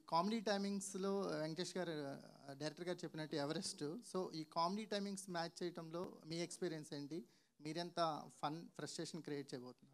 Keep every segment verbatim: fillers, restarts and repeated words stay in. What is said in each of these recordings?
Comedy టైమింగ్స్లో వెంకటేష్ గారు director గారు చెప్పినట్టు ఎవరెస్ట్. సో ఈ కామెడీ టైమింగ్స్ మ్యాచ్ చేయడంలో మీ ఎక్స్పీరియన్స్ ఏంటి? మీరెంత ఫన్ ఫ్రస్ట్రేషన్ క్రియేట్ చేయబోతున్నారు?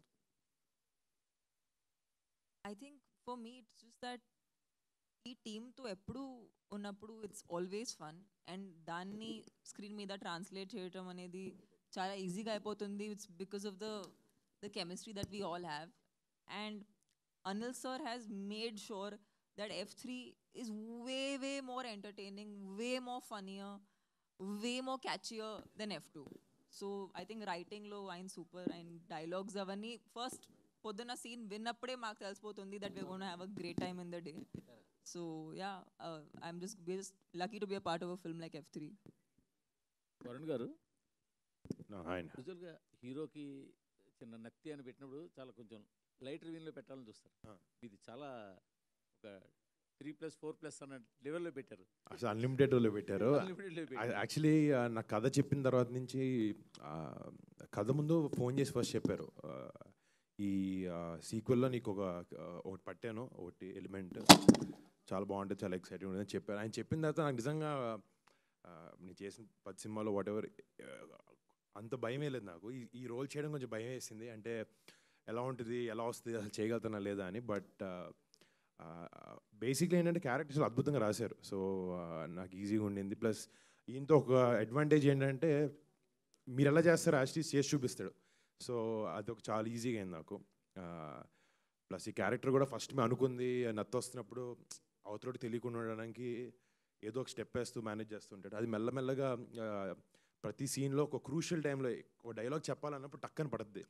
I think for me it's just that ఈ టీమ్తో ఎప్పుడు ఉన్నప్పుడు ఇట్స్ ఆల్వేస్ ఫన్ అండ్ దాన్ని స్క్రీన్ మీద ట్రాన్స్లేట్ చేయటం అనేది చాలా ఈజీగా అయిపోతుంది. It's because of the the chemistry that we all have. And Anil sir has made sure that F three is way way more entertaining, way more funnier, way more catchier than F two. So I think రైటింగ్లో ఆయన super, and dialogues అవన్నీ first పొద్దున్న scene విన్నప్పుడే మాకు తెలిసిపోతుంది that we are gonna have a great time in the day. So yeah, uh, I'm just just lucky to be a part of a film like F three. Varun గారు, ఆయన యూజువల్గా హీరోకి చిన్న నత్తి అని పెట్టినప్పుడు చాలా కొంచెం లైట్ రివ్యూలో పెట్టాలని చూస్తారు. ఇది చాలా ఒక త్రీ ప్లస్ ఫోర్ ప్లస్ అన్న లెవెల్లో పెట్టారు. అసలు అన్లిమిటెడ్లో పెట్టారు. యాక్చువల్లీ నా కథ చెప్పిన తర్వాత నుంచి కథ ముందు ఫోన్ చేసి ఫస్ట్ చెప్పారు, ఈ సీక్వెల్లో నీకు ఒక ఒకటి పట్టాను, ఒకటి ఎలిమెంట్ చాలా బాగుంటుంది, చాలా ఎక్సైటింగ్ ఉంటుంది అని చెప్పారు. ఆయన చెప్పిన తర్వాత నాకు నిజంగా నేను చేసిన పది సినిమాలో వాట్ ఎవర్ అంత భయమే లేదు నాకు. ఈ ఈ రోల్ చేయడం కొంచెం భయం వేసింది, అంటే ఎలా ఉంటుంది, ఎలా వస్తుంది, అసలు చేయగలుగుతానా లేదా అని. బట్ బేసిక్లీ ఏంటంటే క్యారెక్టర్స్ అద్భుతంగా రాశారు, సో నాకు ఈజీగా ఉండింది. ప్లస్ ఈయనతో ఒక అడ్వాంటేజ్ ఏంటంటే మీరు ఎలా చేస్తారో యాక్చువల్లీ చేసి చూపిస్తాడు, సో అదొక చాలా ఈజీగా అయింది నాకు. ప్లస్ ఈ క్యారెక్టర్ కూడా ఫస్ట్ మేము అనుకుంది నత్త వస్తున్నప్పుడు అవతలోటి తెలియకుండా ఉండడానికి ఏదో ఒక స్టెప్ వేస్తూ మేనేజ్ చేస్తుంటాడు. అది మెల్లమెల్లగా ప్రతి సీన్లో ఒక క్రూషియల్ టైంలో ఒక డైలాగ్ చెప్పాలన్నప్పుడు టక్కని పడుద్ది,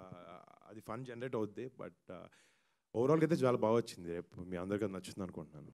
అది ఫన్ జనరేట్ అవుద్ది. బట్ ఓవరాల్గా అయితే చాలా బాగా వచ్చింది. రేపు మీ అందరికీ నచ్చుతుంది అనుకుంటున్నాను.